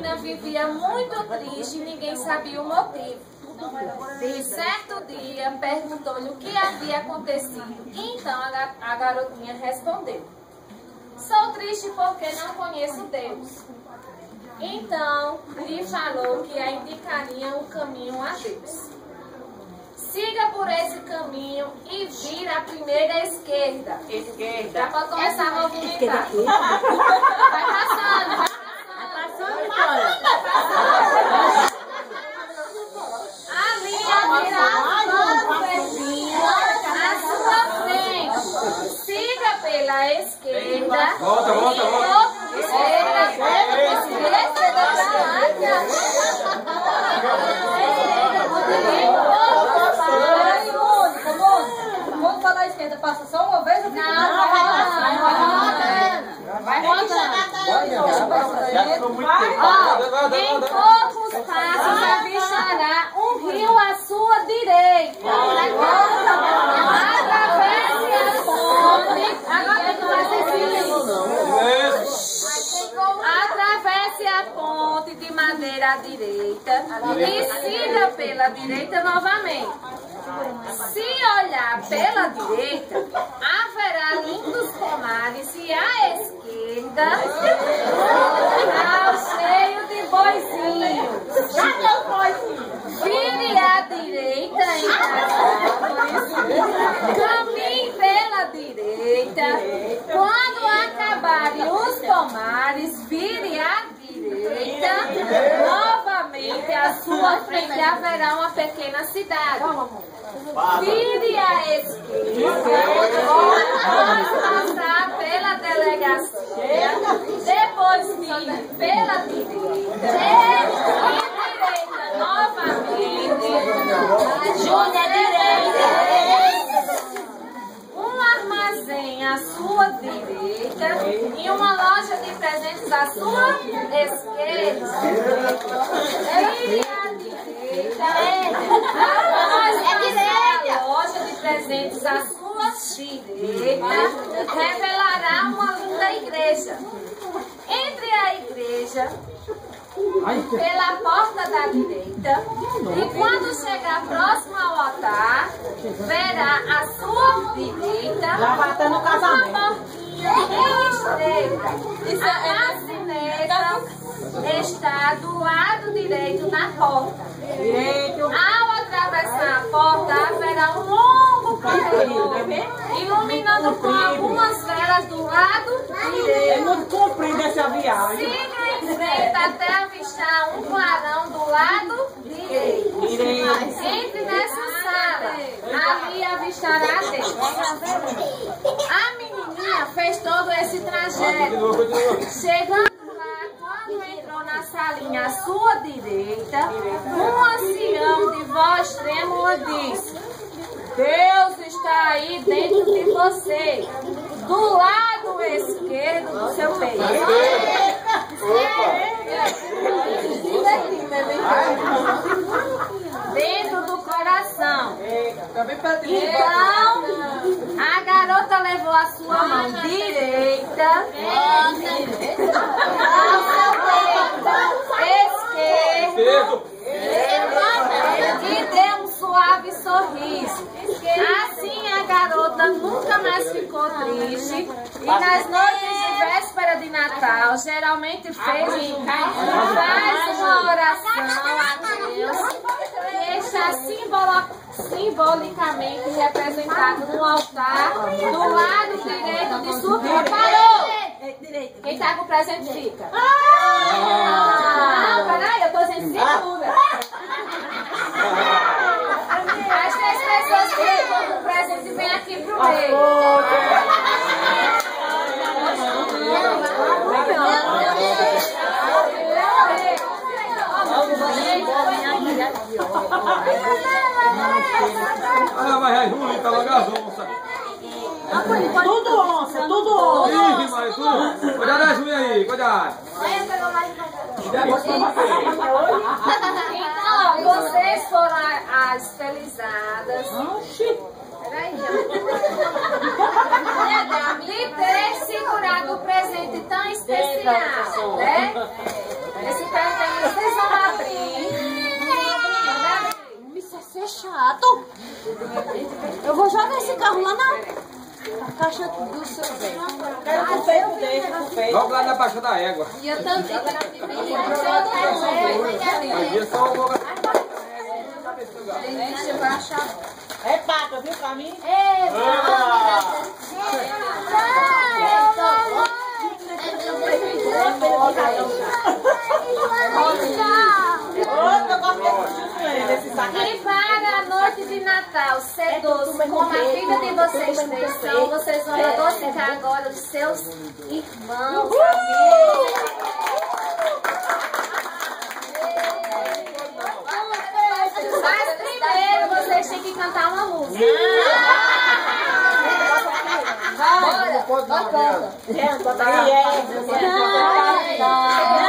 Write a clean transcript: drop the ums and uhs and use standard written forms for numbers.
menina vivia muito triste e ninguém sabia o motivo. De certo dia, perguntou-lhe o que havia acontecido. Então a garotinha respondeu: sou triste porque não conheço Deus. Então lhe falou que a indicaria o caminho a Deus. Siga por esse caminho e vira a primeira esquerda. Já pode começar a movimentar. Vai passando, vai passando. Vai passando. Ali à sua frente. Siga pela esquerda. Volta. Vamos falar a esquerda, passa só uma vez ou fica? Não, vai rodando. Em poucos passos avistará um rio à sua direita. Atravesse a ponte. Atravesse a ponte de madeira à direita e siga pela direita novamente. Se olhar pela direita, haverá lindos pomares e à esquerda, cheio de boizinhos. Vire à direita, caminhe pela direita. Quando acabarem os pomares, vire à direita. Novamente à sua frente haverá uma pequena cidade. Vire à esquerda, após passar pela delegacia, depois vire pela direita, e direita novamente, junto à direita, um armazém à sua direita e uma loja de presentes à sua esquerda. Vire à direita, loja de presentes à sua direita revelará uma linda igreja. Entre a igreja pela porta da direita e quando chegar próximo ao altar, verá à sua direita uma portinha estreita. A sineta está do lado direito da porta. Ao atravessar a porta, haverá um longo corredor, iluminando com algumas velas do lado direito. É muito comprido essa viagem. Siga em frente até avistar um clarão do lado direito. Entre nessa sala, ali avistará Deus. A menininha fez todo esse trajeto. Chegando quando entrou na salinha à sua direita, um ancião de voz trêmula disse: Deus está aí dentro de você, do lado esquerdo do seu peito. Dentro do coração. Então, a garota levou a sua mão direita ao seu peito esquerdo e deu um suave sorriso. Assim a garota nunca mais ficou triste e nas noites de véspera de Natal geralmente faz uma oração a Deus que está simbolicamente representado no altar do lado direito de sua vida. Parou! Quem está com o presente fica. Não, peraí, eu estou dizendo segura. As 3 pessoas que ficam com o presente vêm aqui pro meio. Vai, Júlio, tá logo onça. Tudo onça, tudo onça. Ih, mas tudo. Cuidado aí, Júlio aí, cuidado. Então, vocês foram as felizadas. Peraí. De ter segurado o presente tão especial, né? Esse presente chato. Eu vou jogar esse carro lá na caixa do seu Zé. Quero com feio, deixa com feio. Vamos lá na baixa da égua. E eu também. Aí é só o lugar. Deixa eu achar. É paca, viu, pra mim? E para a noite de Natal ser doce, como a vida de vocês três são, vocês vão adocicar agora os seus irmãos, amigos. Mas primeiro vocês têm que cantar uma música. Bora, bora.